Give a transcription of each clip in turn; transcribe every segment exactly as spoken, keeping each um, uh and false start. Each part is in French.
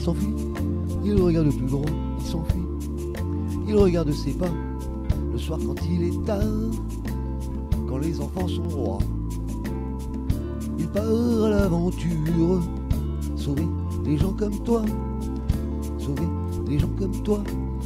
s'enfuit, il regarde tout droit, il s'enfuit, il regarde ses pas, le soir quand il est tard, quand les enfants sont rois. Il part à l'aventure, sauver des gens comme toi, sauver des gens comme toi.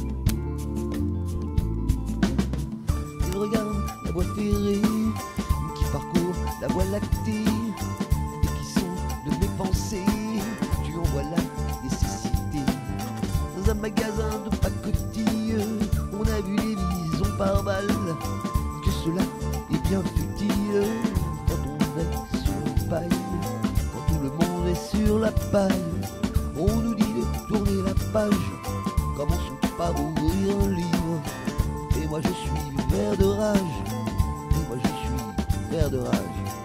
Il regarde la voie ferrée qui parcourt la voie lactée et qui sont de mes pensées. Tu en vois la nécessité. Dans un magasin de pacotille, on a vu les visons par balles. Que cela est bien futile quand on est sur la paille, quand tout le monde est sur la paille. On nous dit de tourner la page, commençons par ouvrir un livre. Et moi je suis vert de rage, et moi je suis vert de rage.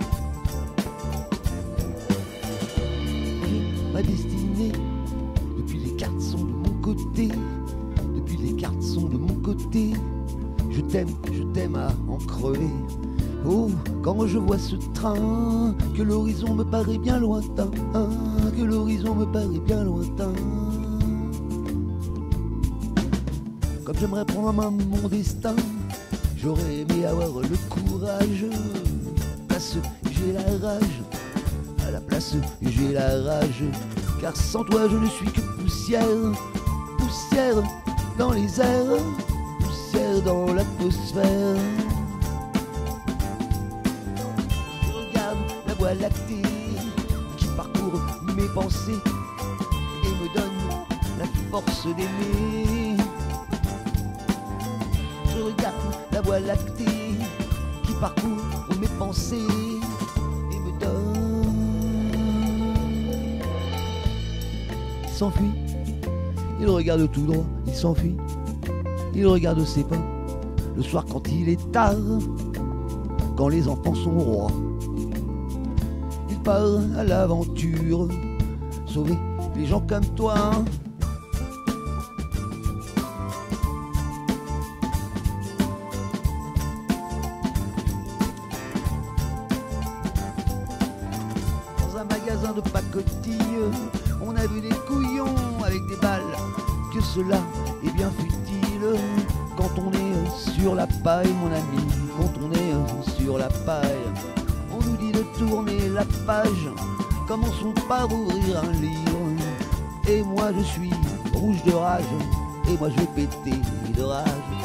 J'ai ma destinée, depuis les cartes sont de mon côté, depuis les cartes sont de mon côté. Je t'aime, je t'aime à en crever. Oh, quand je vois ce train, que l'horizon me paraît bien lointain, que l'horizon me paraît bien lointain. Comme j'aimerais prendre en main mon destin, j'aurais aimé avoir le courage. À la place, j'ai la rage. À la place, j'ai la rage. Car sans toi, je ne suis que poussière. Poussière dans les airs, poussière dans l'atmosphère. Je regarde la voie lactée qui parcourt mes pensées et me donne la force d'aimer. Je regarde la voie lactée qui parcourt mes pensées et me donne. Il s'enfuit, il regarde tout droit, il s'enfuit, il regarde ses pas, le soir quand il est tard, quand les enfants sont rois. Il part à l'aventure, sauver les gens comme toi. Dans un magasin de pacotille, on a vu des couillons avec des balles. Que cela est bien futile quand on est sur la paille, mon ami. Quand on est sur la paille, on nous dit de tourner la page. Commençons par ouvrir un livre. Et moi je suis rouge de rage, et moi je vais péter de rage.